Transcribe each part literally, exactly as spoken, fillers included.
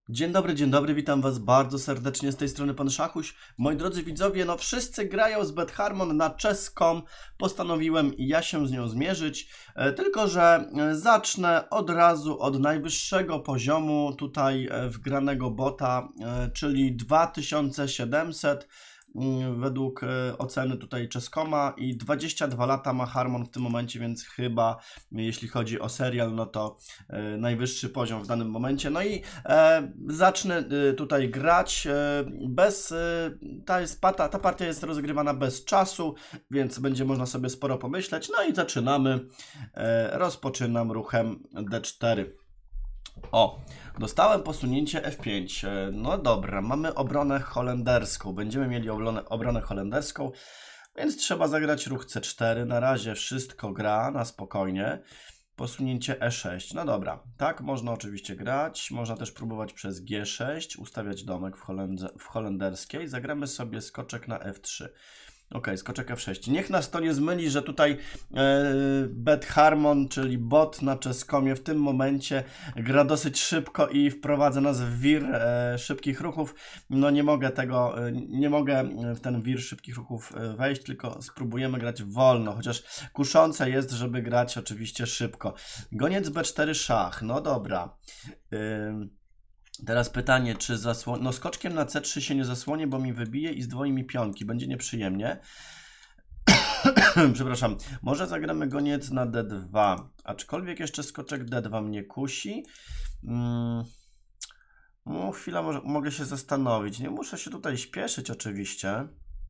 Dzień dobry, dzień dobry, witam Was bardzo serdecznie z tej strony Pan Szachuś. Moi drodzy widzowie, no wszyscy grają z BetHarmon na chess kropka com, postanowiłem i ja się z nią zmierzyć, e, tylko że e, zacznę od razu od najwyższego poziomu tutaj e, wgranego bota, e, czyli dwa tysiące siedemset mm, według e, oceny tutaj chess kropka com i dwadzieścia dwa lata ma Harmon w tym momencie, więc chyba jeśli chodzi o serial, no to e, najwyższy poziom w danym momencie. No i e, zacznę e, tutaj grać e, bez, e, ta, jest, ta, ta partia jest rozgrywana bez czasu, więc będzie można sobie sporo pomyśleć. No i zaczynamy. E, rozpoczynam ruchem D cztery. O, dostałem posunięcie F pięć. E, No dobra, mamy obronę holenderską. Będziemy mieli obronę, obronę holenderską, więc trzeba zagrać ruch C cztery. Na razie wszystko gra na spokojnie. Posunięcie E sześć. No dobra, tak można oczywiście grać. Można też próbować przez G sześć, ustawiać domek w, Holendze, w holenderskiej. Zagramy sobie skoczek na F trzy. Ok, skoczek F sześć. Niech nas to nie zmyli, że tutaj e, BetHarmon, czyli bot na chess kropka com w tym momencie gra dosyć szybko i wprowadza nas w wir e, szybkich ruchów. No nie mogę tego, e, nie mogę w ten wir szybkich ruchów e, wejść, tylko spróbujemy grać wolno, chociaż kuszące jest, żeby grać oczywiście szybko. Goniec B cztery szach, no dobra. Ym. Teraz pytanie, czy zasłonię... No skoczkiem na C trzy się nie zasłonię, bo mi wybije i zdwoi mi pionki. Będzie nieprzyjemnie. Przepraszam. Może zagramy goniec na D dwa. Aczkolwiek jeszcze skoczek D dwa mnie kusi. Hmm. No chwila, może, mogę się zastanowić. Nie muszę się tutaj śpieszyć oczywiście.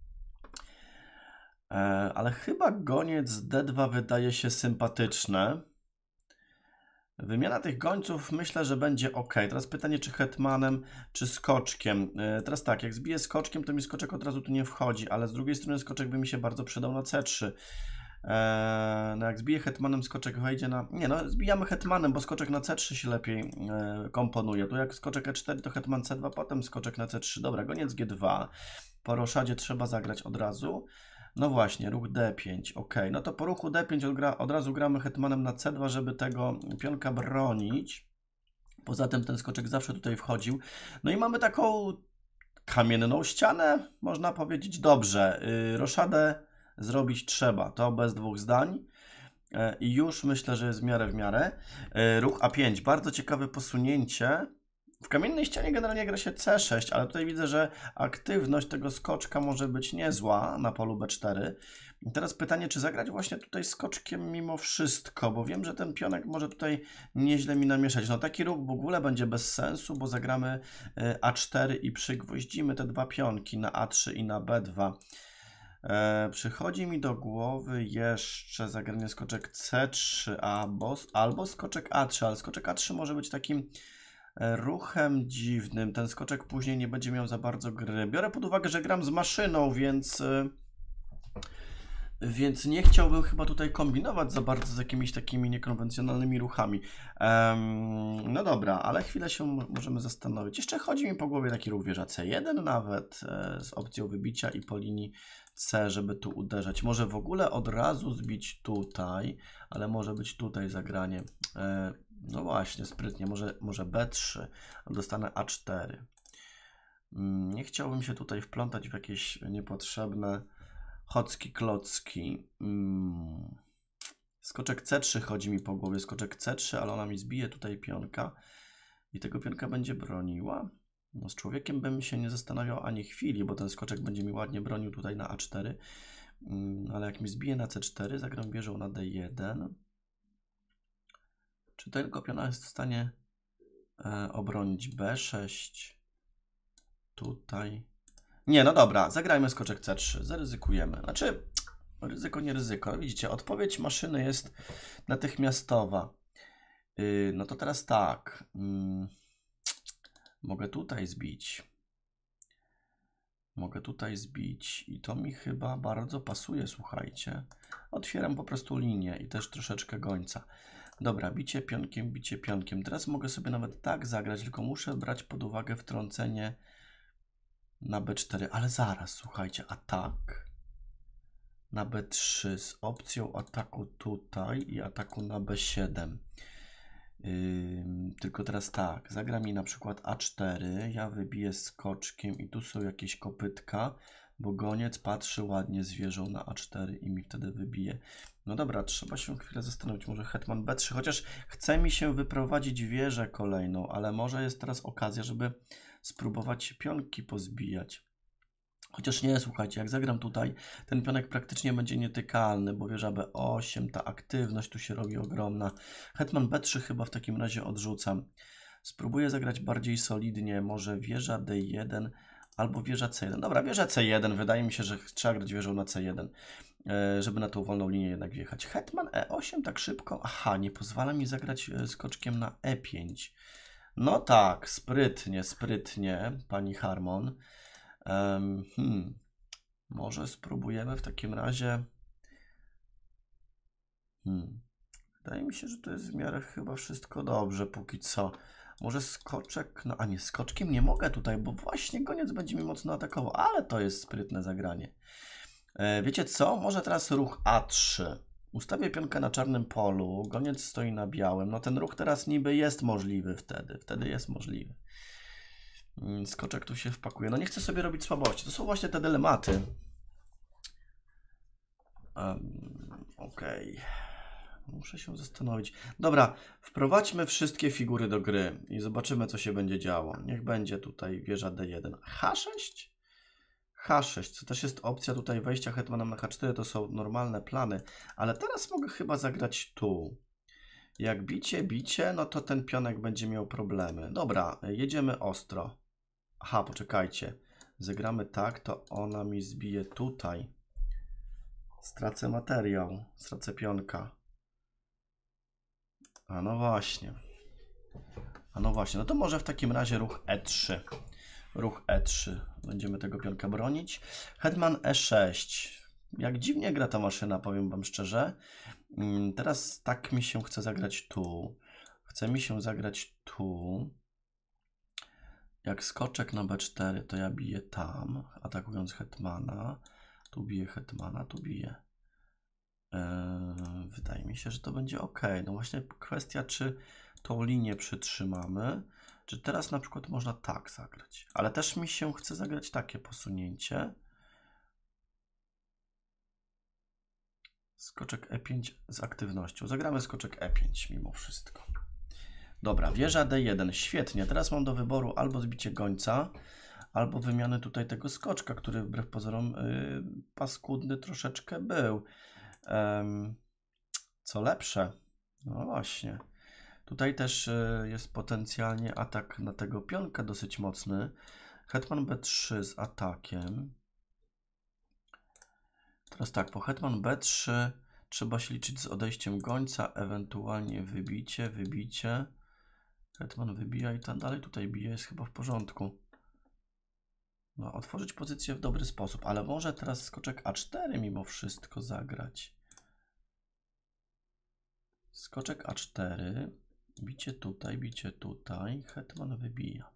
E, ale chyba goniec D dwa wydaje się sympatyczne. Wymiana tych gońców myślę, że będzie ok. Teraz pytanie, czy hetmanem, czy skoczkiem. Yy, teraz tak, jak zbiję skoczkiem, to mi skoczek od razu tu nie wchodzi, ale z drugiej strony skoczek by mi się bardzo przydał na C trzy. Yy, no jak zbiję hetmanem, skoczek wejdzie na... Nie, no zbijamy hetmanem, bo skoczek na C trzy się lepiej yy, komponuje. Tu jak skoczek E cztery, to hetman C dwa, potem skoczek na C trzy. Dobra, goniec G dwa. Po roszadzie trzeba zagrać od razu. No właśnie, ruch D pięć, ok. No to po ruchu D pięć od, od razu gramy hetmanem na C dwa, żeby tego pionka bronić. Poza tym ten skoczek zawsze tutaj wchodził. No i mamy taką kamienną ścianę, można powiedzieć. Dobrze, yy, roszadę zrobić trzeba, to bez dwóch zdań. Yy, I już myślę, że jest w miarę w miarę. Yy, ruch A pięć, bardzo ciekawe posunięcie. W kamiennej ścianie generalnie gra się C sześć, ale tutaj widzę, że aktywność tego skoczka może być niezła na polu B cztery. I teraz pytanie, czy zagrać właśnie tutaj skoczkiem mimo wszystko, bo wiem, że ten pionek może tutaj nieźle mi namieszać. No taki ruch w ogóle będzie bez sensu, bo zagramy A cztery i przygwoździmy te dwa pionki na A trzy i na B dwa. E, przychodzi mi do głowy jeszcze zagranie skoczek C trzy albo, albo skoczek A trzy, ale skoczek A trzy może być takim ruchem dziwnym. Ten skoczek później nie będzie miał za bardzo gry. Biorę pod uwagę, że gram z maszyną, więc więc nie chciałbym chyba tutaj kombinować za bardzo z jakimiś takimi niekonwencjonalnymi ruchami. Um, no dobra, ale chwilę się możemy zastanowić. Jeszcze chodzi mi po głowie taki ruch wieża C jeden nawet e, z opcją wybicia i po linii C, żeby tu uderzać. Może w ogóle od razu zbić tutaj, ale może być tutaj zagranie. E, No właśnie, sprytnie. Może, może B trzy, dostanę A cztery. Nie chciałbym się tutaj wplątać w jakieś niepotrzebne chocki klocki. Skoczek C trzy chodzi mi po głowie. Skoczek C trzy, ale ona mi zbije tutaj pionka i tego pionka będzie broniła. No z człowiekiem bym się nie zastanawiał ani chwili, bo ten skoczek będzie mi ładnie bronił tutaj na A cztery. Ale jak mi zbije na C cztery, zagram wieżą na D jeden. Czy tego piona jest w stanie e, obronić B sześć? Tutaj. Nie, no dobra, zagrajmy skoczek C trzy, zaryzykujemy. Znaczy, ryzyko nie ryzyko. Widzicie, odpowiedź maszyny jest natychmiastowa. Yy, no to teraz tak. Yy, mogę tutaj zbić. Mogę tutaj zbić i to mi chyba bardzo pasuje, słuchajcie. Otwieram po prostu linię i też troszeczkę gońca. Dobra, bicie pionkiem, bicie pionkiem. Teraz mogę sobie nawet tak zagrać, tylko muszę brać pod uwagę wtrącenie na B cztery. Ale zaraz, słuchajcie, atak na B trzy z opcją ataku tutaj i ataku na B siedem. Yy, tylko teraz tak, zagra mi na przykład A cztery, ja wybiję skoczkiem i tu są jakieś kopytka, bo goniec patrzy ładnie zwierzą na A cztery i mi wtedy wybije. No dobra, trzeba się chwilę zastanowić, może hetman B trzy, chociaż chce mi się wyprowadzić wieżę kolejną, ale może jest teraz okazja, żeby spróbować pionki pozbijać. Chociaż nie, słuchajcie, jak zagram tutaj, ten pionek praktycznie będzie nietykalny, bo wieża B osiem, ta aktywność tu się robi ogromna. Hetman B trzy chyba w takim razie odrzucam. Spróbuję zagrać bardziej solidnie, może wieża D jeden albo wieża C jeden. Dobra, wieża C jeden, wydaje mi się, że trzeba grać wieżą na C jeden, żeby na tą wolną linię jednak wjechać. Hetman E osiem tak szybko? Aha, nie pozwala mi zagrać skoczkiem na E pięć. No tak, sprytnie, sprytnie, pani Harmon. Um, hmm. Może spróbujemy w takim razie. Hmm. Wydaje mi się, że to jest w miarę chyba wszystko dobrze póki co. Może skoczek, no a nie, skoczkiem nie mogę tutaj, bo właśnie goniec będzie mi mocno atakował, ale to jest sprytne zagranie. E, wiecie co? Może teraz ruch A trzy. Ustawię pionkę na czarnym polu, goniec stoi na białym. No ten ruch teraz niby jest możliwy wtedy, wtedy jest możliwy. Skoczek tu się wpakuje. No nie chcę sobie robić słabości. To są właśnie te dylematy. Um, Okej. Okay. Muszę się zastanowić. Dobra, wprowadźmy wszystkie figury do gry i zobaczymy, co się będzie działo. Niech będzie tutaj wieża D jeden. H sześć? H sześć, to też jest opcja tutaj wejścia hetmanem na H cztery, to są normalne plany. Ale teraz mogę chyba zagrać tu. Jak bicie, bicie, no to ten pionek będzie miał problemy. Dobra, jedziemy ostro. Aha, poczekajcie. Zagramy tak, to ona mi zbije tutaj. Stracę materiał, stracę pionka. A no właśnie. A no właśnie, no to może w takim razie ruch E trzy. Ruch E trzy. Będziemy tego pionka bronić. Hetman E sześć. Jak dziwnie gra ta maszyna, powiem wam szczerze. Teraz tak mi się chce zagrać tu. Chce mi się zagrać tu. Jak skoczek na B cztery, to ja biję tam, atakując hetmana. Tu biję hetmana, tu biję. Eee, wydaje mi się, że to będzie ok. No właśnie kwestia, czy tą linię przytrzymamy, czy teraz na przykład można tak zagrać. Ale też mi się chce zagrać takie posunięcie. Skoczek E pięć z aktywnością. Zagramy skoczek E pięć mimo wszystko. Dobra, wieża D jeden, świetnie. Teraz mam do wyboru albo zbicie gońca, albo wymianę tutaj tego skoczka, który wbrew pozorom yy, paskudny troszeczkę był. Um, co lepsze? No właśnie. Tutaj też yy, jest potencjalnie atak na tego pionka dosyć mocny. Hetman B trzy z atakiem. Teraz tak, po hetman B trzy trzeba się liczyć z odejściem gońca, ewentualnie wybicie, wybicie. Hetman wybija i tak dalej, tutaj bije, jest chyba w porządku. No, otworzyć pozycję w dobry sposób, ale może teraz skoczek A cztery mimo wszystko zagrać. Skoczek A cztery, bicie tutaj, bicie tutaj, hetman wybija.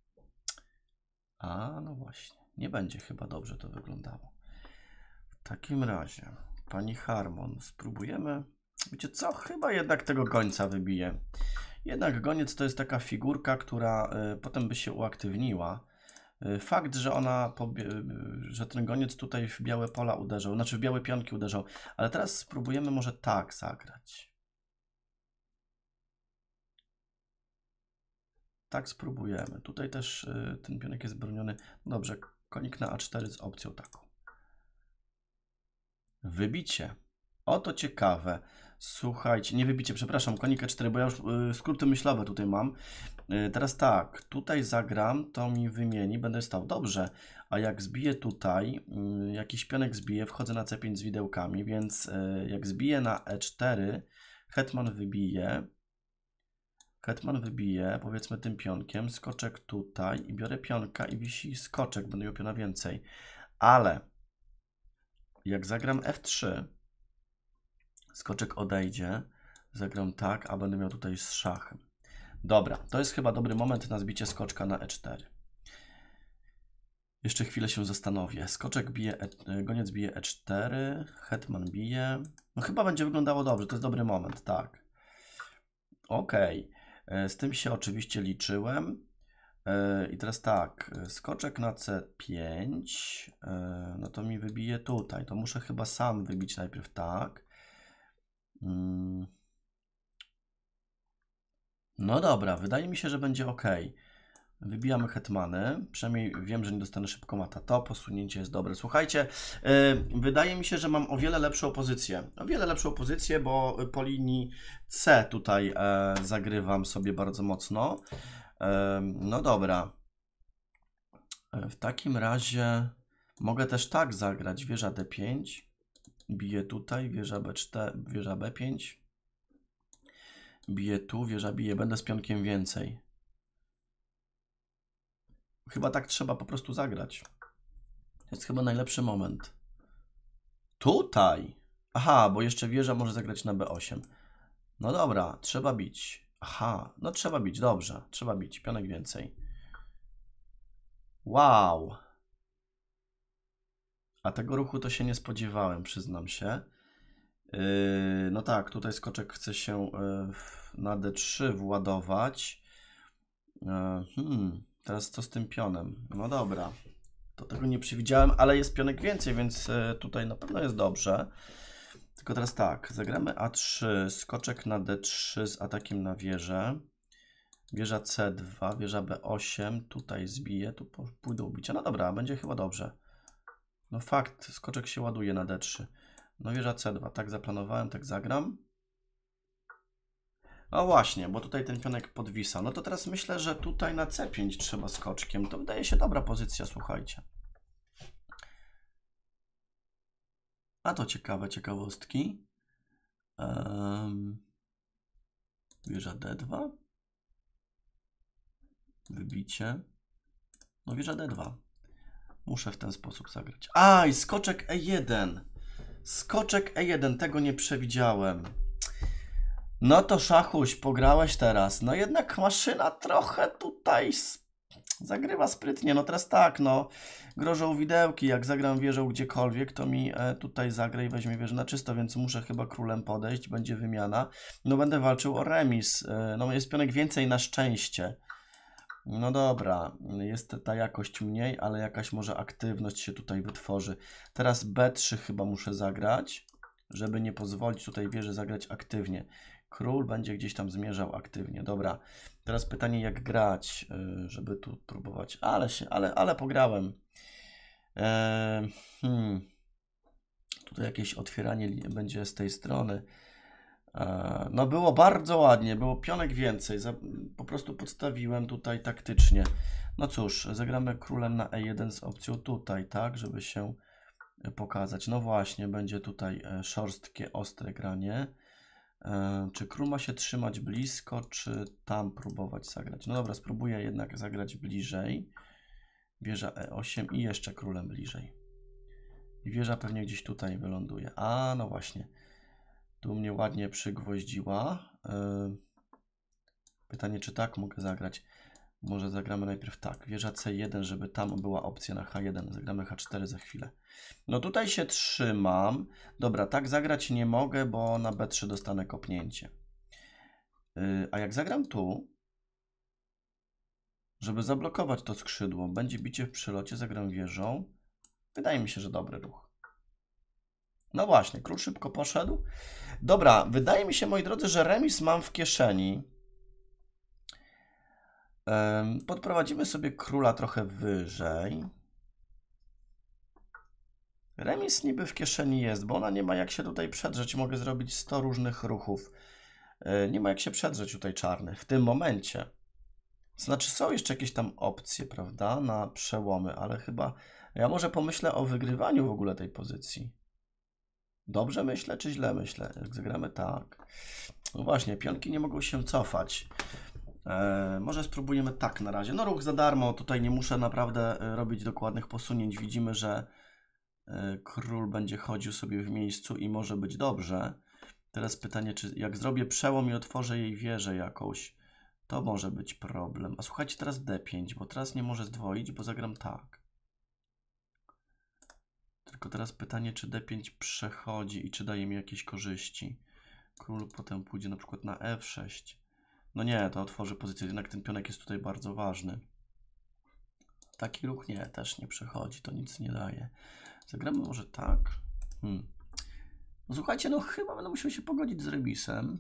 A, no właśnie, nie będzie chyba dobrze to wyglądało. W takim razie, pani Harmon, spróbujemy. Wiecie co? Chyba jednak tego gońca wybije. Jednak goniec to jest taka figurka, która y, potem by się uaktywniła. Y, fakt, że ona, y, że ten goniec tutaj w białe pola uderzał, znaczy w białe pionki uderzał, ale teraz spróbujemy może tak zagrać. Tak spróbujemy. Tutaj też y, ten pionek jest broniony. Dobrze, konik na A cztery z opcją taką. Wybicie. Oto ciekawe. Słuchajcie, nie wybicie, przepraszam, konik E cztery, bo ja już y, skróty myślowe tutaj mam. Y, teraz tak, tutaj zagram, to mi wymieni, będę stał dobrze. A jak zbiję tutaj, y, jakiś pionek zbiję, wchodzę na C pięć z widełkami, więc y, jak zbiję na E cztery, hetman wybije. Hetman wybije, powiedzmy tym pionkiem, skoczek tutaj i biorę pionka i wisi skoczek, będę miał piona więcej. Ale jak zagram F trzy, skoczek odejdzie, zagram tak, a będę miał tutaj z szachem. Dobra, to jest chyba dobry moment na zbicie skoczka na E cztery. Jeszcze chwilę się zastanowię. Skoczek bije, e, goniec bije E cztery, hetman bije. No chyba będzie wyglądało dobrze, to jest dobry moment, tak. Okej. Okay. Z tym się oczywiście liczyłem. I teraz tak, skoczek na C pięć, no to mi wybije tutaj. To muszę chyba sam wybić najpierw tak. No dobra, wydaje mi się, że będzie ok. Wybijamy hetmany, przynajmniej wiem, że nie dostanę szybko mata. To posunięcie jest dobre. Słuchajcie, yy, wydaje mi się, że mam o wiele lepszą pozycję. O wiele lepszą pozycję, bo po linii C tutaj e, zagrywam sobie bardzo mocno. E, no dobra. E, w takim razie mogę też tak zagrać. Wieża D pięć. Biję tutaj, wieża B cztery, wieża B pięć. Biję tu, wieża bije. Będę z pionkiem więcej. Chyba tak trzeba po prostu zagrać. To jest chyba najlepszy moment. Tutaj! Aha, bo jeszcze wieża może zagrać na B osiem. No dobra, trzeba bić. Aha, no trzeba bić, dobrze. Trzeba bić, pionek więcej. Wow! A tego ruchu to się nie spodziewałem, przyznam się. Yy, no tak, tutaj skoczek chce się yy, na D trzy władować. Yy, hmm, teraz co z tym pionem? No dobra. To tego nie przewidziałem, ale jest pionek więcej, więc yy, tutaj na pewno jest dobrze. Tylko teraz tak, zagramy A trzy, skoczek na D trzy z atakiem na wieżę. Wieża C dwa, wieża B osiem, tutaj zbije, tu pójdą bicia. No dobra, będzie chyba dobrze. No fakt, skoczek się ładuje na D trzy. No wieża C dwa, tak zaplanowałem, tak zagram. No właśnie, bo tutaj ten pionek podwisa. No to teraz myślę, że tutaj na C pięć trzeba skoczkiem. To wydaje się dobra pozycja, słuchajcie. A to ciekawe, ciekawostki. Um, wieża D dwa. Wybicie. No wieża D dwa. Muszę w ten sposób zagrać. A, i skoczek E jeden. Skoczek E jeden, tego nie przewidziałem. No to Szachuś, pograłeś teraz. No jednak maszyna trochę tutaj zagrywa sprytnie. No teraz tak, no grożą widełki. Jak zagram wieżą gdziekolwiek, to mi e, tutaj zagra i weźmie wieżę na czysto, więc muszę chyba królem podejść. Będzie wymiana. No będę walczył o remis. E, no jest pionek więcej na szczęście. No dobra, jest ta jakość mniej, ale jakaś może aktywność się tutaj wytworzy. Teraz B trzy chyba muszę zagrać, żeby nie pozwolić tutaj wieży zagrać aktywnie. Król będzie gdzieś tam zmierzał aktywnie. Dobra, teraz pytanie jak grać, żeby tu próbować. Ale się, ale, ale pograłem. Eee, hmm. Tutaj jakieś otwieranie będzie z tej strony. No było bardzo ładnie, było pionek więcej, po prostu podstawiłem tutaj taktycznie. No cóż, zagramy królem na E jeden z opcją tutaj, tak, żeby się pokazać. No właśnie, będzie tutaj szorstkie, ostre granie. Czy król ma się trzymać blisko, czy tam próbować zagrać? No dobra, spróbuję jednak zagrać bliżej. Wieża E osiem i jeszcze królem bliżej. I wieża pewnie gdzieś tutaj wyląduje. A, no właśnie. Tu mnie ładnie przygwoździła. Pytanie, czy tak mogę zagrać? Może zagramy najpierw tak. Wieża C jeden, żeby tam była opcja na H jeden. Zagramy H cztery za chwilę. No tutaj się trzymam. Dobra, tak zagrać nie mogę, bo na B trzy dostanę kopnięcie. A jak zagram tu, żeby zablokować to skrzydło, będzie bicie w przelocie, zagram wieżą. Wydaje mi się, że dobry ruch. No właśnie, król szybko poszedł. Dobra, wydaje mi się, moi drodzy, że remis mam w kieszeni. Podprowadzimy sobie króla trochę wyżej. Remis niby w kieszeni jest, bo ona nie ma jak się tutaj przedrzeć. Mogę zrobić sto różnych ruchów. Nie ma jak się przedrzeć tutaj czarny w tym momencie. Znaczy są jeszcze jakieś tam opcje, prawda, na przełomy, ale chyba ja może pomyślę o wygrywaniu w ogóle tej pozycji. Dobrze myślę, czy źle myślę? Jak zagramy tak. No właśnie, pionki nie mogą się cofać. Eee, może spróbujemy tak na razie. No ruch za darmo, tutaj nie muszę naprawdę robić dokładnych posunięć. Widzimy, że e, król będzie chodził sobie w miejscu i może być dobrze. Teraz pytanie, czy jak zrobię przełom i otworzę jej wieżę jakąś, to może być problem. A słuchajcie, teraz D pięć, bo teraz nie może zdwoić, bo zagram tak. Tylko teraz pytanie, czy D pięć przechodzi i czy daje mi jakieś korzyści. Król potem pójdzie na przykład na F sześć. No nie, to otworzy pozycję, jednak ten pionek jest tutaj bardzo ważny. Taki ruch nie, też nie przechodzi, to nic nie daje. Zagramy może tak. Hmm. No słuchajcie, no chyba będę musiał się pogodzić z remisem.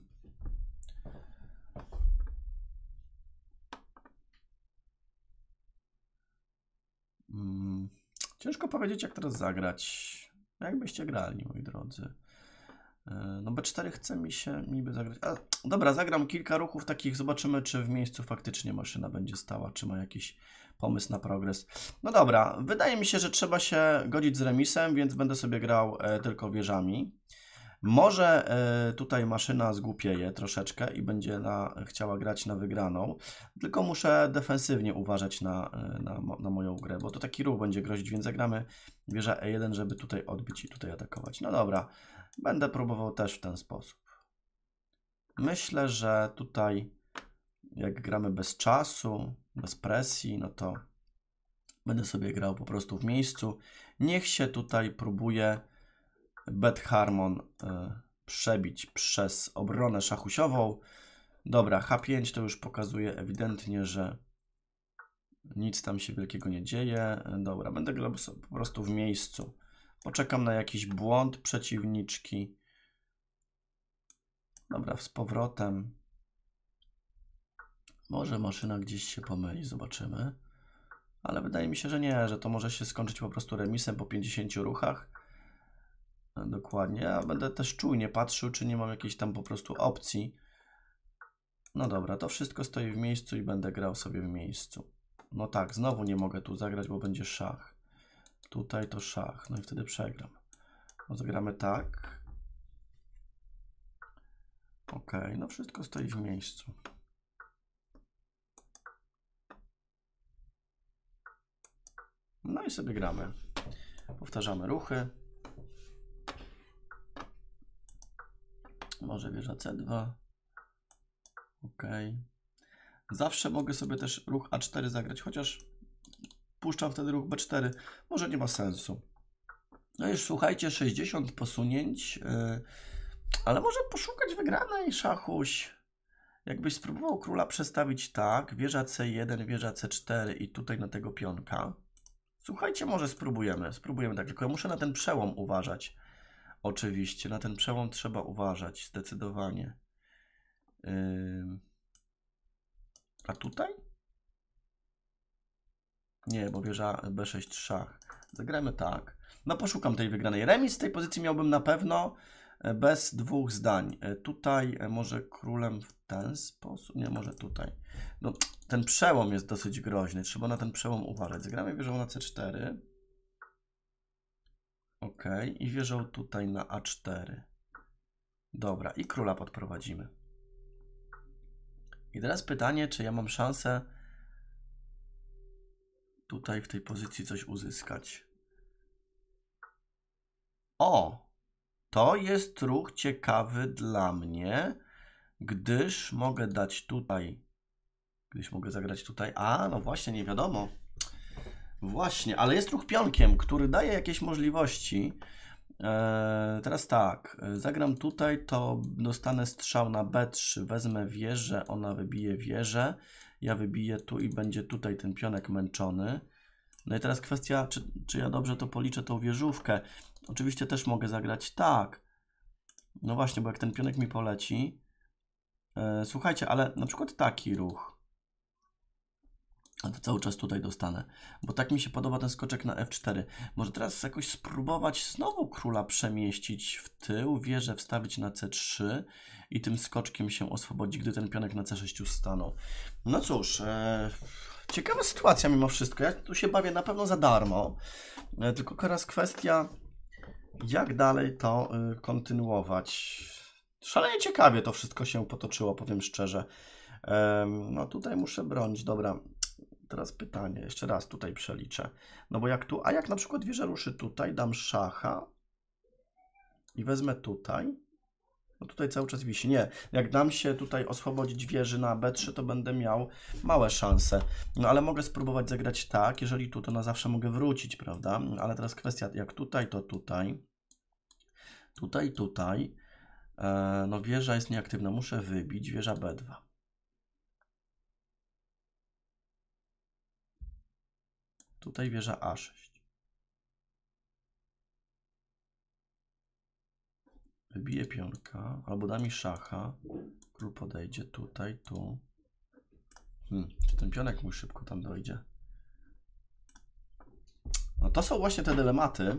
Hmm. Ciężko powiedzieć, jak teraz zagrać. Jak byście grali, moi drodzy? No B cztery chce mi się niby zagrać. A, dobra, zagram kilka ruchów takich, zobaczymy, czy w miejscu faktycznie maszyna będzie stała, czy ma jakiś pomysł na progres. No dobra, wydaje mi się, że trzeba się godzić z remisem, więc będę sobie grał e, tylko wieżami. Może e, tutaj maszyna zgłupieje troszeczkę i będzie na, chciała grać na wygraną, tylko muszę defensywnie uważać na, na, na moją grę, bo to taki ruch będzie grozić, więc zagramy wieża E jeden, żeby tutaj odbić i tutaj atakować. No dobra, będę próbował też w ten sposób. Myślę, że tutaj jak gramy bez czasu, bez presji, no to będę sobie grał po prostu w miejscu. Niech się tutaj próbuje Beth-Harmon y, przebić przez obronę szachusiową. Dobra, H pięć to już pokazuje ewidentnie, że nic tam się wielkiego nie dzieje. Dobra, będę grał po prostu w miejscu. Poczekam na jakiś błąd przeciwniczki. Dobra, z powrotem. Może maszyna gdzieś się pomyli, zobaczymy. Ale wydaje mi się, że nie, że to może się skończyć po prostu remisem po pięćdziesięciu ruchach. Dokładnie, a będę też czujnie patrzył, czy nie mam jakiejś tam po prostu opcji. No dobra, to wszystko stoi w miejscu i będę grał sobie w miejscu. No tak, znowu nie mogę tu zagrać, bo będzie szach. Tutaj to szach, no i wtedy przegram. No zagramy tak. Ok, no wszystko stoi w miejscu. No i sobie gramy. Powtarzamy ruchy. Może wieża C dwa. Ok. Zawsze mogę sobie też ruch A cztery zagrać, chociaż puszczam wtedy ruch B cztery. Może nie ma sensu. No już słuchajcie, sześćdziesiąt posunięć. Yy, ale może poszukać wygranej, szachuś. Jakbyś spróbował króla przestawić tak, wieża C jeden, wieża C cztery i tutaj na tego pionka. Słuchajcie, może spróbujemy. Spróbujemy tak, tylko ja muszę na ten przełom uważać. Oczywiście, na ten przełom trzeba uważać, zdecydowanie. Yy... A tutaj? Nie, bo wieża B sześć szach. Zagrajmy tak. No poszukam tej wygranej. Remis z tej pozycji miałbym na pewno bez dwóch zdań. Tutaj może królem w ten sposób. Nie, może tutaj. No, ten przełom jest dosyć groźny. Trzeba na ten przełom uważać. Zagramy wieżą na C cztery. Ok. I wieżą tutaj na A cztery. Dobra. I króla podprowadzimy. I teraz pytanie, czy ja mam szansę tutaj w tej pozycji coś uzyskać. O! To jest ruch ciekawy dla mnie, gdyż mogę dać tutaj, gdyż mogę zagrać tutaj, a no właśnie, nie wiadomo. Właśnie, ale jest ruch pionkiem, który daje jakieś możliwości. Eee, teraz tak, zagram tutaj, to dostanę strzał na B trzy, wezmę wieżę, ona wybije wieżę, ja wybiję tu i będzie tutaj ten pionek męczony. No i teraz kwestia, czy, czy ja dobrze to policzę, tą wieżówkę. Oczywiście też mogę zagrać tak. No właśnie, bo jak ten pionek mi poleci. Yy, słuchajcie, ale na przykład taki ruch. A to cały czas tutaj dostanę. Bo tak mi się podoba ten skoczek na F cztery. Może teraz jakoś spróbować znowu króla przemieścić w tył, wieżę wstawić na C trzy i tym skoczkiem się oswobodzić, gdy ten pionek na C sześć stanął. No cóż, yy, ciekawa sytuacja mimo wszystko. Ja tu się bawię na pewno za darmo. Yy, tylko teraz kwestia, jak dalej to yy, kontynuować. Szalenie ciekawie to wszystko się potoczyło, powiem szczerze. Yy, no tutaj muszę bronić, dobra. Teraz pytanie, jeszcze raz tutaj przeliczę. No bo jak tu, a jak na przykład wieża ruszy tutaj, dam szacha i wezmę tutaj. No tutaj cały czas wisi. Nie, jak dam się tutaj oswobodzić wieży na B trzy, to będę miał małe szanse. No ale mogę spróbować zagrać tak, jeżeli tu, to na zawsze mogę wrócić, prawda? Ale teraz kwestia, jak tutaj, to tutaj. Tutaj, tutaj. E, no wieża jest nieaktywna, muszę wybić, wieża B dwa. Tutaj wieża A sześć. Wybije pionka, albo da mi szacha. Król podejdzie tutaj, tu. Hmm, czy ten pionek mój szybko tam dojdzie? No to są właśnie te dylematy.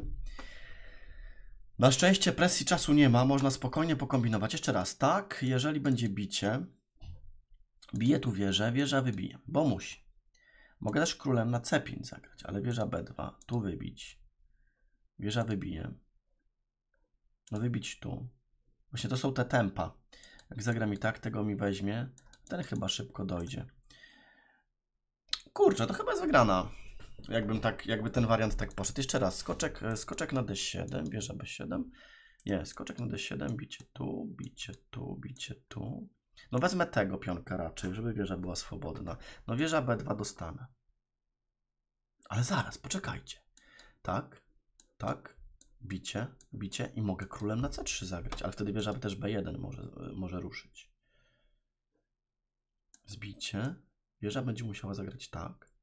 Na szczęście presji czasu nie ma, można spokojnie pokombinować. Jeszcze raz, tak, jeżeli będzie bicie, bije tu wieżę, wieża wybije, bo musi. Mogę też królem na C pięć zagrać, ale wieża B dwa, tu wybić. Wieża wybije. No wybić tu. Właśnie to są te tempa. Jak zagram i tak, tego mi weźmie, ten chyba szybko dojdzie. Kurczę, to chyba jest wygrana. Jakbym tak, jakby ten wariant tak poszedł. Jeszcze raz, skoczek, skoczek na D siedem, wieża B siedem. Nie, skoczek na D siedem, bicie tu, bicie tu, bicie tu. No wezmę tego pionka raczej, żeby wieża była swobodna. No wieża B dwa dostanę. Ale zaraz, poczekajcie. Tak, tak, bicie, bicie i mogę królem na C trzy zagrać, ale wtedy wieża też B jeden może, może ruszyć. Zbicie. Wieża będzie musiała zagrać tak.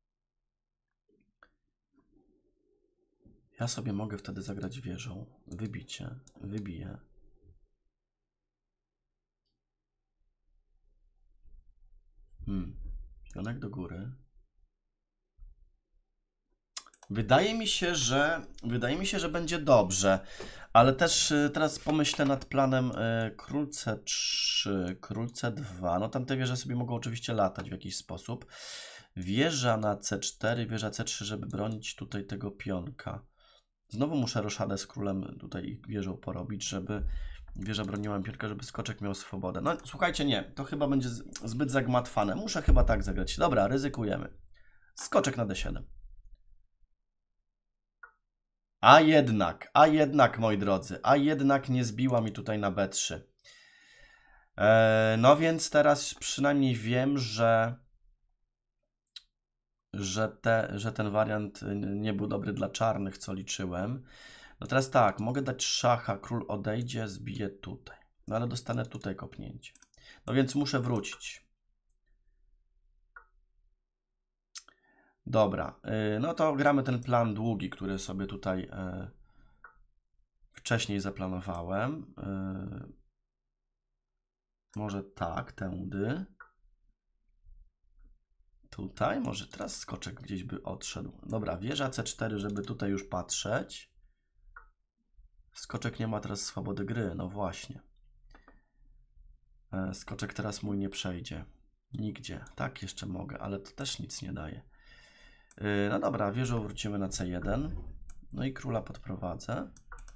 Ja sobie mogę wtedy zagrać wieżą. Wybicie. Wybiję. Hmm. Pionek do góry. Wydaje mi się, że wydaje mi się, że będzie dobrze, ale też y, teraz pomyślę nad planem y, król C trzy, król C dwa. No tam te wieże sobie mogą oczywiście latać w jakiś sposób. Wieża na C cztery, wieża C trzy, żeby bronić tutaj tego pionka. Znowu muszę roszadę z królem tutaj wieżą porobić, żeby wieża broniła pionka, żeby skoczek miał swobodę. No słuchajcie, nie, to chyba będzie zbyt zagmatwane. Muszę chyba tak zagrać. Dobra, ryzykujemy. Skoczek na D siedem. A jednak, a jednak, moi drodzy, a jednak nie zbiła mi tutaj na B trzy. E, no więc teraz przynajmniej wiem, że, że, te, że ten wariant nie był dobry dla czarnych, co liczyłem. No teraz tak, mogę dać szacha, król odejdzie, zbije tutaj. No ale dostanę tutaj kopnięcie. No więc muszę wrócić. Dobra, no to gramy ten plan długi, który sobie tutaj wcześniej zaplanowałem. Może tak, tędy. Tutaj, może teraz skoczek gdzieś by odszedł. Dobra, wieża C cztery, żeby tutaj już patrzeć. Skoczek nie ma teraz swobody gry, no właśnie. Skoczek teraz mój nie przejdzie. Nigdzie. Tak, jeszcze mogę, ale to też nic nie daje. No dobra, wieżą wrócimy na C jeden. No i króla podprowadzę.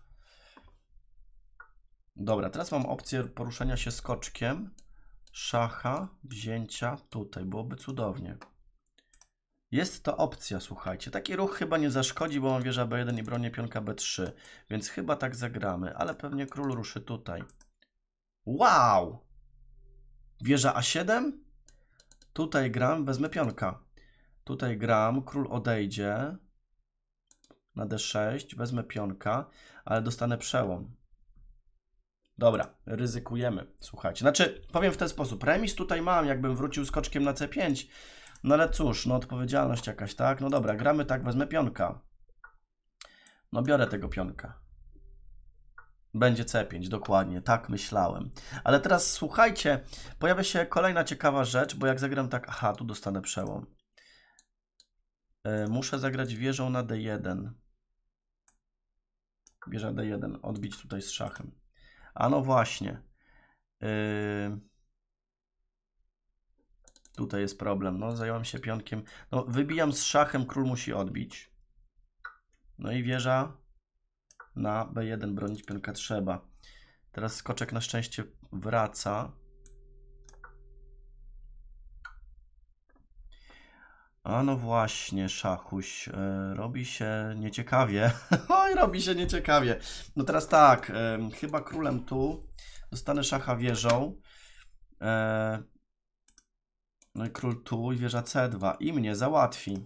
Dobra, teraz mam opcję poruszenia się skoczkiem. Szacha, wzięcia tutaj. Byłoby cudownie. Jest to opcja, słuchajcie. Taki ruch chyba nie zaszkodzi, bo mam wieża B jeden i bronię pionka B trzy. Więc chyba tak zagramy, ale pewnie król ruszy tutaj. Wow! Wieża A siedem? Tutaj gram, wezmę pionka. Tutaj gram, król odejdzie na D sześć, wezmę pionka, ale dostanę przełom. Dobra, ryzykujemy, słuchajcie. Znaczy, powiem w ten sposób, remis tutaj mam, jakbym wrócił skoczkiem na C pięć, no ale cóż, no odpowiedzialność jakaś, tak? No dobra, gramy tak, wezmę pionka. No biorę tego pionka. Będzie C pięć, dokładnie, tak myślałem. Ale teraz słuchajcie, pojawia się kolejna ciekawa rzecz, bo jak zagram tak, aha, tu dostanę przełom. Yy, muszę zagrać wieżą na D jeden. Wieża D jeden, odbić tutaj z szachem. A no właśnie. Yy... Tutaj jest problem. No, zająłem się pionkiem. No, wybijam z szachem, król musi odbić. No i wieża na B jeden, bronić pionka trzeba. Teraz skoczek na szczęście wraca. A no właśnie, szachuś. Yy, robi się nieciekawie. Oj, robi się nieciekawie. No teraz tak, yy, chyba królem tu. Dostanę szacha wieżą. Yy, no i król tu i wieża C dwa. I mnie załatwi.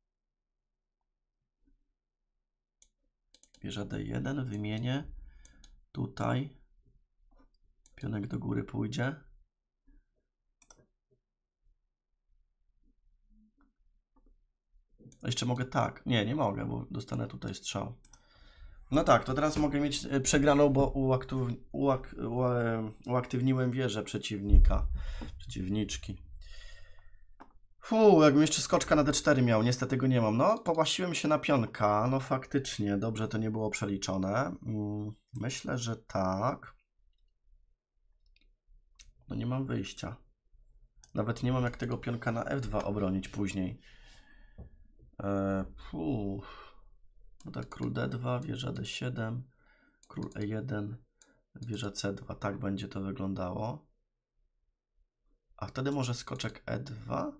Wieża D jeden, wymienię. Tutaj. Pionek do góry pójdzie. Jeszcze mogę tak. Nie, nie mogę, bo dostanę tutaj strzał. No tak, to teraz mogę mieć przegraną, bo uaktyw, uak, uaktywniłem wieżę przeciwnika. Przeciwniczki. Fu, jakbym jeszcze skoczka na D cztery miał, niestety go nie mam. No, połasiłem się na pionka, no faktycznie, dobrze to nie było przeliczone. Myślę, że tak. No nie mam wyjścia. Nawet nie mam jak tego pionka na F dwa obronić później. Eee, no tak, król D dwa, wieża D siedem, król E jeden, wieża C dwa. Tak będzie to wyglądało. A wtedy może skoczek E dwa?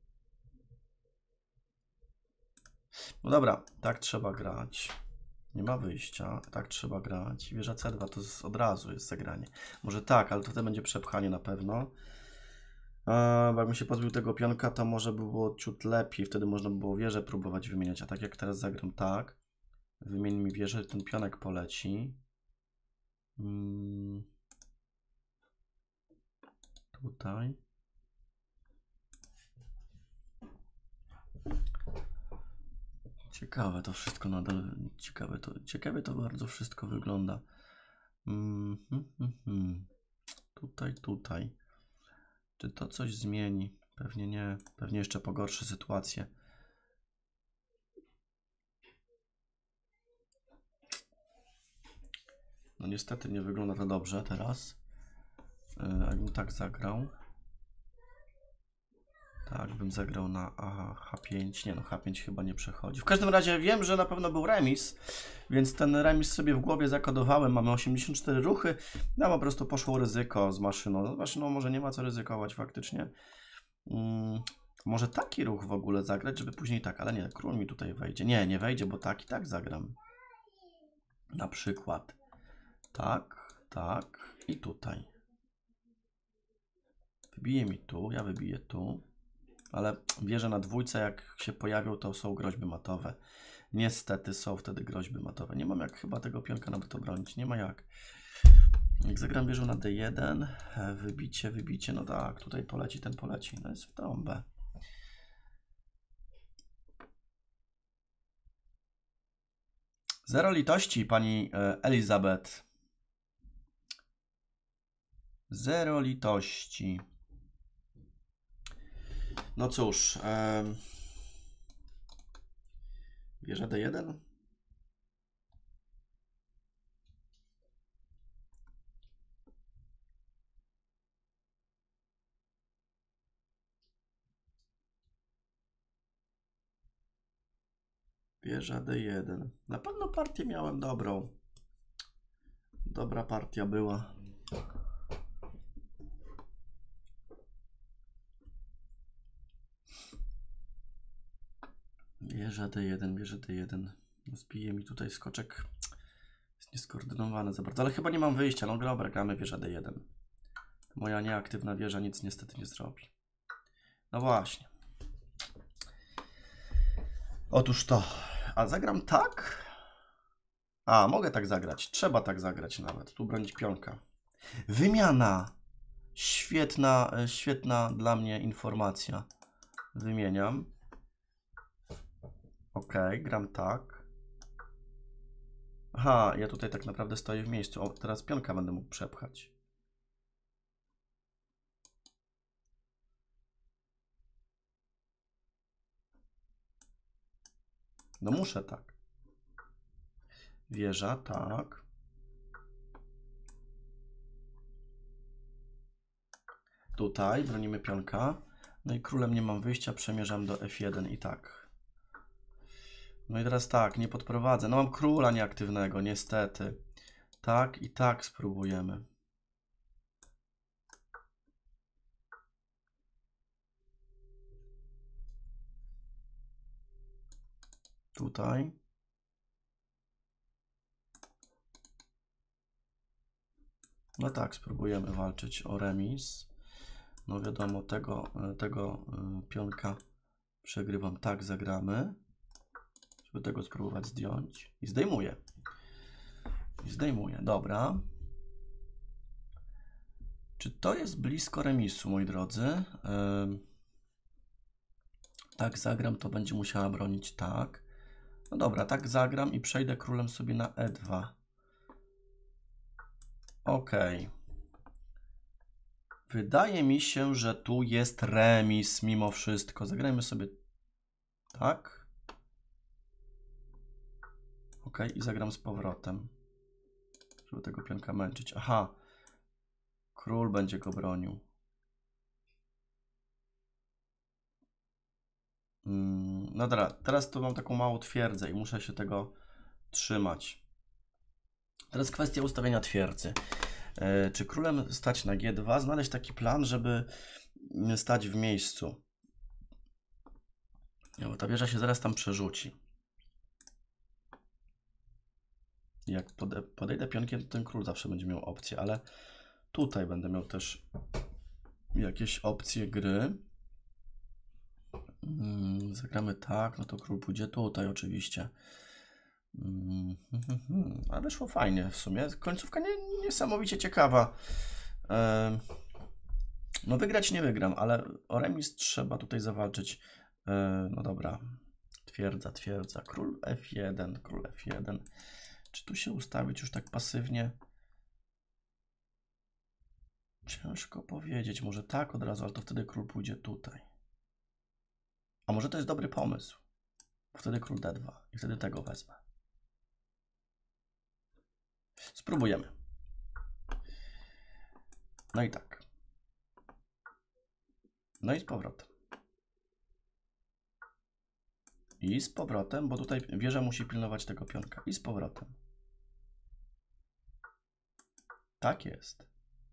No dobra, tak trzeba grać. Nie ma wyjścia, tak trzeba grać. Wieża C dwa to z, od razu jest zagranie. Może tak, ale tutaj będzie przepchanie na pewno. A, bo jakbym się pozbył tego pionka, to może by było ciut lepiej. Wtedy można by było wieżę próbować wymieniać. A tak jak teraz zagram tak, wymień mi wieżę, ten pionek poleci. Hmm. Tutaj. Ciekawe to wszystko nadal, ciekawe to, ciekawe to bardzo wszystko wygląda. Mm, hmm, hmm, hmm. Tutaj, tutaj. Czy to coś zmieni? Pewnie nie. Pewnie jeszcze pogorszy sytuację. No niestety nie wygląda to dobrze teraz. Yy, jakbym tak zagrał. Tak, bym zagrał na aha, H pięć. Nie no, H pięć chyba nie przechodzi. W każdym razie wiem, że na pewno był remis, więc ten remis sobie w głowie zakodowałem. Mamy osiemdziesiąt cztery ruchy. No po prostu poszło ryzyko z maszyną. Z maszyną może nie ma co ryzykować faktycznie. Hmm, może taki ruch w ogóle zagrać, żeby później tak, ale nie, król mi tutaj wejdzie. Nie, nie wejdzie, bo tak i tak zagram. Na przykład. Tak, tak i tutaj. Wybije mi tu, ja wybiję tu. Ale wieże na dwójce, jak się pojawią, to są groźby matowe. Niestety są wtedy groźby matowe. Nie mam jak chyba tego pionka nawet obronić. Nie ma jak. Jak zagram wieżą na D jeden, wybicie, wybicie, no tak, tutaj poleci, ten poleci. No jest w trąbę. Zero litości, pani Elizabeth. Zero litości. No cóż, um, wieża D jeden. Wieża D jeden. Na pewno partię miałem dobrą. Dobra partia była. Wieża D jeden, wieża D jeden. Zbije mi tutaj skoczek. Jest nieskoordynowany za bardzo, ale chyba nie mam wyjścia. No dobra, gramy wieża D jeden. Moja nieaktywna wieża nic niestety nie zrobi. No właśnie. Otóż to. A zagram tak? A, mogę tak zagrać. Trzeba tak zagrać nawet. Tu bronić pionka. Wymiana. Świetna, świetna dla mnie informacja. Wymieniam. Ok, gram tak. Aha, ja tutaj tak naprawdę stoję w miejscu. O, teraz pionka będę mógł przepchać. No muszę tak. Wieża, tak. Tutaj bronimy pionka. No i królem nie mam wyjścia, przemierzam do F jeden i tak. No i teraz tak, nie podprowadzę. No mam króla nieaktywnego, niestety. Tak i tak spróbujemy. Tutaj. No tak, spróbujemy walczyć o remis. No wiadomo, tego, tego pionka przegrywam. Tak, zagramy. Żeby tego spróbować zdjąć. I zdejmuję. I zdejmuję. Dobra. Czy to jest blisko remisu, moi drodzy? Tak zagram, to będzie musiała bronić tak. No dobra, tak zagram i przejdę królem sobie na e dwa. Ok. Wydaje mi się, że tu jest remis mimo wszystko. Zagrajmy sobie tak. Ok, i zagram z powrotem. Żeby tego pionka męczyć. Aha. Król będzie go bronił. Hmm, no dobra, teraz tu mam taką małą twierdzę i muszę się tego trzymać. Teraz kwestia ustawienia twierdzy. E, czy królem stać na G dwa? Znaleźć taki plan, żeby stać w miejscu. No, bo ta wieża się zaraz tam przerzuci. Jak pode, podejdę pionkiem, to ten król zawsze będzie miał opcję, ale tutaj będę miał też jakieś opcje gry. Hmm, zagramy tak, no to król pójdzie tutaj oczywiście. Hmm, hmm, hmm, ale wyszło fajnie w sumie. Końcówka nie, niesamowicie ciekawa. E, no wygrać nie wygram, ale o remis trzeba tutaj zawalczyć. E, no dobra. Twierdza, twierdza. Król F jeden, król F jeden. Czy tu się ustawić już tak pasywnie? Ciężko powiedzieć. Może tak od razu, ale to wtedy król pójdzie tutaj. A może to jest dobry pomysł? Wtedy król D dwa i wtedy tego wezmę. Spróbujemy. No i tak. No i z powrotem. I z powrotem, bo tutaj wieża musi pilnować tego pionka. I z powrotem. Tak jest.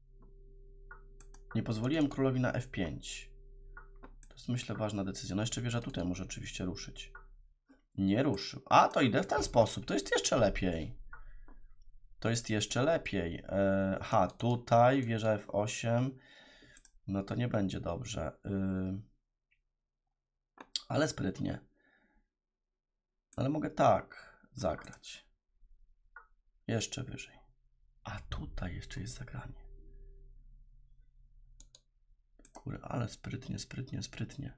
Nie pozwoliłem królowi na F pięć. To jest, myślę, ważna decyzja. No jeszcze wieża tutaj może oczywiście ruszyć. Nie ruszył. A, to idę w ten sposób. To jest jeszcze lepiej. To jest jeszcze lepiej. Aha, tutaj wieża F osiem. No to nie będzie dobrze. Yy... Ale sprytnie. Ale mogę tak zagrać. Jeszcze wyżej. A tutaj jeszcze jest zagranie. Kurde, ale sprytnie, sprytnie, sprytnie.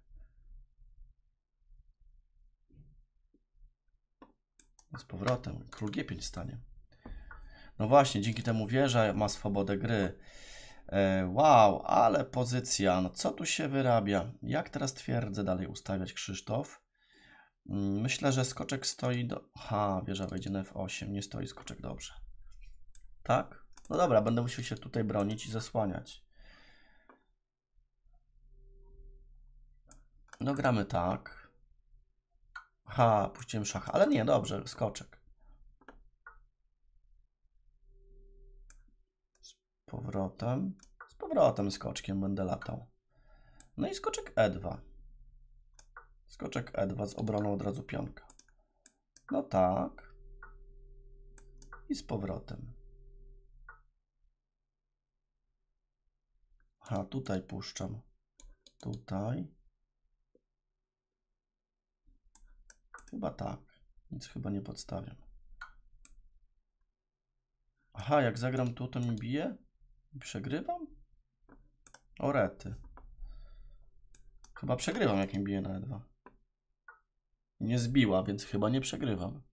No z powrotem. Król G pięć stanie. No właśnie, dzięki temu wieża ma swobodę gry. E, wow, ale pozycja. No co tu się wyrabia? Jak teraz twierdzę dalej ustawiać, Krzysztof? Myślę, że skoczek stoi do... Ha, wieża wejdzie na F osiem. Nie stoi skoczek dobrze. Tak? No dobra, będę musiał się tutaj bronić i zasłaniać. No gramy tak. Ha, puściłem szacha, ale nie, dobrze, skoczek. Z powrotem. Z powrotem skoczkiem będę latał. No i skoczek E dwa. Skoczek E dwa z obroną od razu pionka. No tak. I z powrotem. Ha, tutaj puszczam. Tutaj. Chyba tak. Nic chyba nie podstawiam. Aha, jak zagram tu, to mi bije? Przegrywam? O rety. Chyba przegrywam, jak mi bije na E dwa. Nie zbiła, więc chyba nie przegrywam.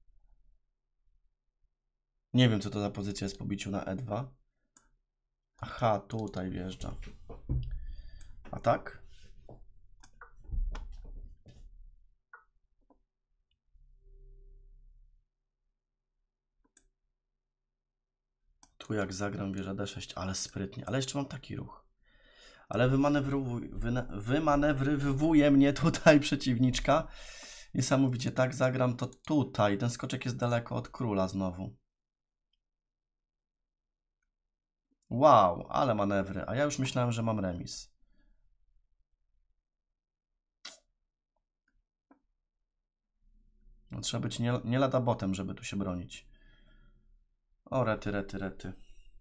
Nie wiem, co to za pozycja jest po biciu na E dwa. Aha, tutaj wjeżdża. A tak? Tu jak zagram wieża D sześć, ale sprytnie. Ale jeszcze mam taki ruch. Ale wymanewrowuje, wymanewrowuje mnie tutaj przeciwniczka. Niesamowicie, tak zagram to tutaj. Ten skoczek jest daleko od króla znowu. Wow, ale manewry. A ja już myślałem, że mam remis. No, trzeba być nie, nie lada botem, żeby tu się bronić. O, rety, rety, rety.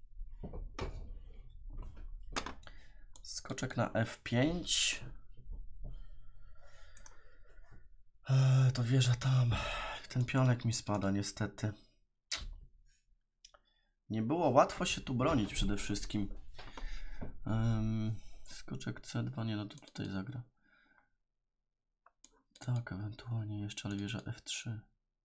Skoczek na F pięć. Eee, to wieża tam. Ten pionek mi spada niestety. Nie było łatwo się tu bronić przede wszystkim. Um, skoczek C dwa, nie, no to tutaj zagra. Tak, ewentualnie jeszcze, ale wieża F trzy.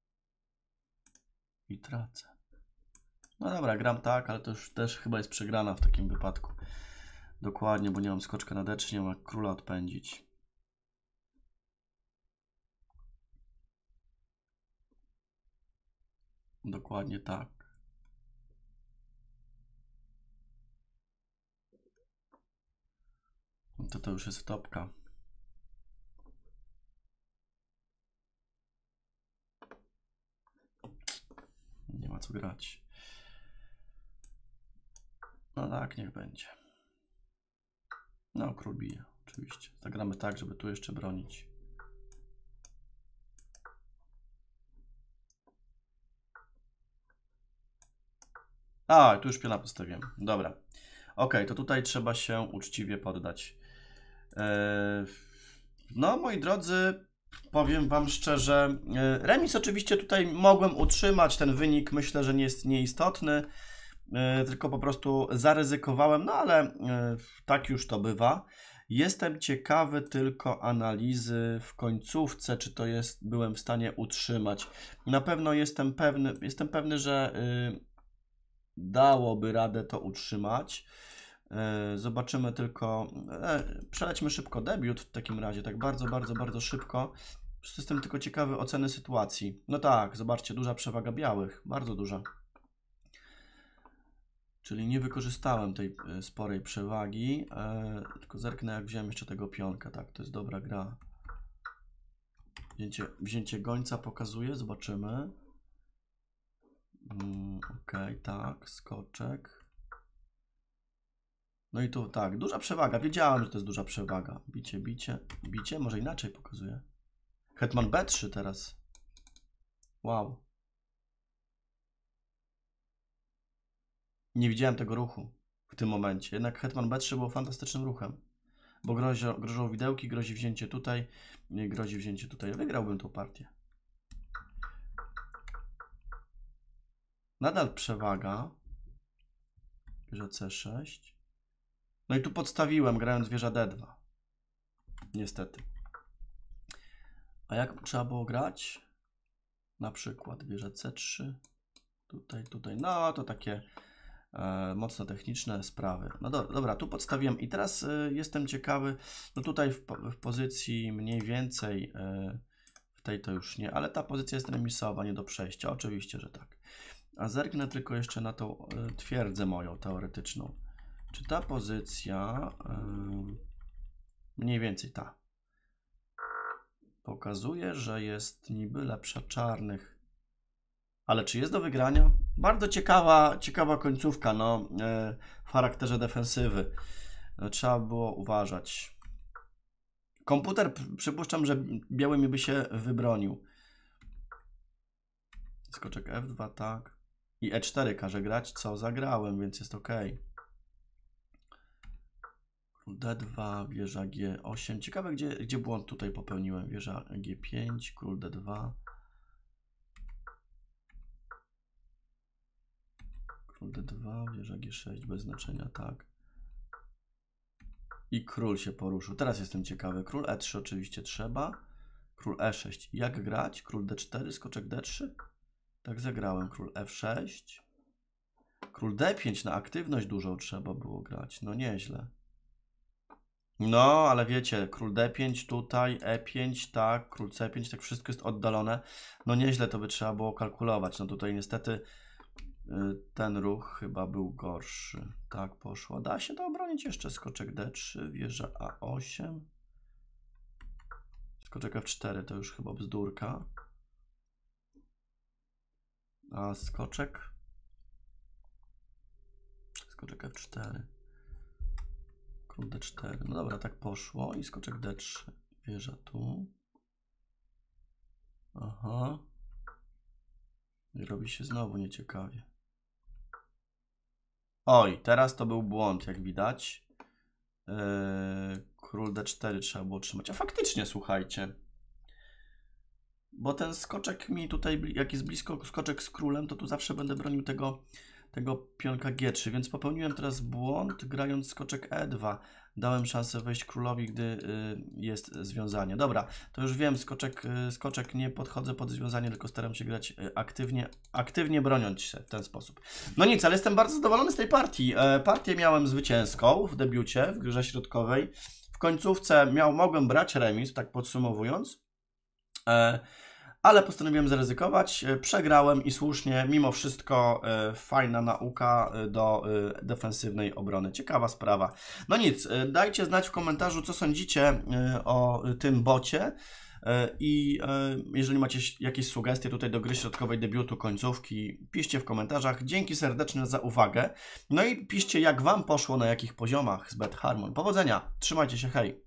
I tracę. No dobra, gram tak, ale to już też chyba jest przegrana w takim wypadku. Dokładnie, bo nie mam skoczka na D trzy, nie mam jak króla odpędzić. Dokładnie tak. To to już jest topka. Nie ma co grać. No tak, niech będzie. No, król bije, oczywiście. Zagramy tak, żeby tu jeszcze bronić. A, tu już piona postawiłem. Dobra. Ok, to tutaj trzeba się uczciwie poddać. Eee, no, moi drodzy, powiem wam szczerze, remis oczywiście tutaj mogłem utrzymać, ten wynik myślę, że nie jest nieistotny, eee, tylko po prostu zaryzykowałem, no ale eee, tak już to bywa. Jestem ciekawy tylko analizy w końcówce, czy to jest, byłem w stanie utrzymać. Na pewno jestem pewny, jestem pewny, że yy, dałoby radę to utrzymać. Zobaczymy tylko, przelećmy szybko debiut w takim razie, tak bardzo, bardzo, bardzo szybko. Jestem tylko ciekawy oceny sytuacji. No tak, zobaczcie, duża przewaga białych, bardzo duża. Czyli nie wykorzystałem tej sporej przewagi, tylko zerknę jak wziąłem jeszcze tego pionka, tak, to jest dobra gra. Wzięcie, wzięcie gońca pokazuje, zobaczymy. Mm, Okej, okay, tak, skoczek. No i tu tak, duża przewaga. Wiedziałem, że to jest duża przewaga. Bicie, bicie, bicie. Może inaczej pokazuje. Hetman B trzy teraz. Wow. Nie widziałem tego ruchu w tym momencie. Jednak Hetman B trzy był fantastycznym ruchem. Bo grozi, grożą widełki, grozi wzięcie tutaj. Nie grozi wzięcie tutaj. Wygrałbym tą partię. Nadal przewaga. Wieża C sześć. No i tu podstawiłem, grając wieża D dwa. Niestety. A jak trzeba było grać? Na przykład wieża C trzy. Tutaj, tutaj. No to takie e, mocno techniczne sprawy. No do, dobra, tu podstawiłem. I teraz e, jestem ciekawy. No tutaj w, w pozycji mniej więcej. E, w tej to już nie. Ale ta pozycja jest remisowa, nie do przejścia. Oczywiście, że tak. A zerknę tylko jeszcze na tą e, twierdzę moją teoretyczną. Czy ta pozycja, yy, mniej więcej ta, pokazuje, że jest niby lepsza czarnych. Ale czy jest do wygrania? Bardzo ciekawa, ciekawa końcówka, no, yy, w charakterze defensywy. No, trzeba było uważać. Komputer, przypuszczam, że białymi by się wybronił. Skoczek F dwa, tak. I E cztery każe grać, co zagrałem, więc jest ok. D dwa, wieża G osiem. Ciekawe, gdzie, gdzie błąd tutaj popełniłem. Wieża G pięć, król D dwa. Król D dwa, wieża G sześć, bez znaczenia, tak. I król się poruszył. Teraz jestem ciekawy. Król E trzy oczywiście trzeba. Król E sześć. Jak grać? Król D cztery, skoczek D trzy. Tak zagrałem. Król F sześć. Król D pięć na aktywność dużo trzeba było grać. No nieźle. No, ale wiecie, król D pięć tutaj, E pięć, tak, król C pięć, tak wszystko jest oddalone. No nieźle to by trzeba było kalkulować. No tutaj niestety y, ten ruch chyba był gorszy. Tak poszło. Da się to obronić jeszcze. Skoczek D trzy, wieża A osiem. Skoczek F cztery to już chyba bzdurka. A skoczek? Skoczek F cztery. Król D cztery. No dobra, tak poszło. I skoczek D trzy. Wieża tu. Aha. I robi się znowu nieciekawie. Oj, teraz to był błąd, jak widać. Yy, król D cztery trzeba było trzymać. A faktycznie, słuchajcie. Bo ten skoczek mi tutaj, jak jest blisko skoczek z królem, to tu zawsze będę bronił tego, tego pionka G trzy. Więc popełniłem teraz błąd, grając skoczek E dwa. Dałem szansę wejść królowi, gdy y, jest związanie. Dobra, to już wiem, skoczek, y, skoczek nie podchodzę pod związanie, tylko staram się grać y, aktywnie, aktywnie broniąc się w ten sposób. No nic, ale jestem bardzo zadowolony z tej partii. E, partię miałem zwycięską w debiucie, w grze środkowej. W końcówce miał, mogłem brać remis, tak podsumowując. E, ale postanowiłem zaryzykować, przegrałem i słusznie, mimo wszystko e, fajna nauka do e, defensywnej obrony. Ciekawa sprawa. No nic, e, dajcie znać w komentarzu, co sądzicie e, o tym bocie e, i e, jeżeli macie jakieś sugestie tutaj do gry środkowej, debiutu, końcówki, piszcie w komentarzach. Dzięki serdeczne za uwagę. No i piszcie, jak Wam poszło, na jakich poziomach z Bet Harmon. Powodzenia, trzymajcie się, hej!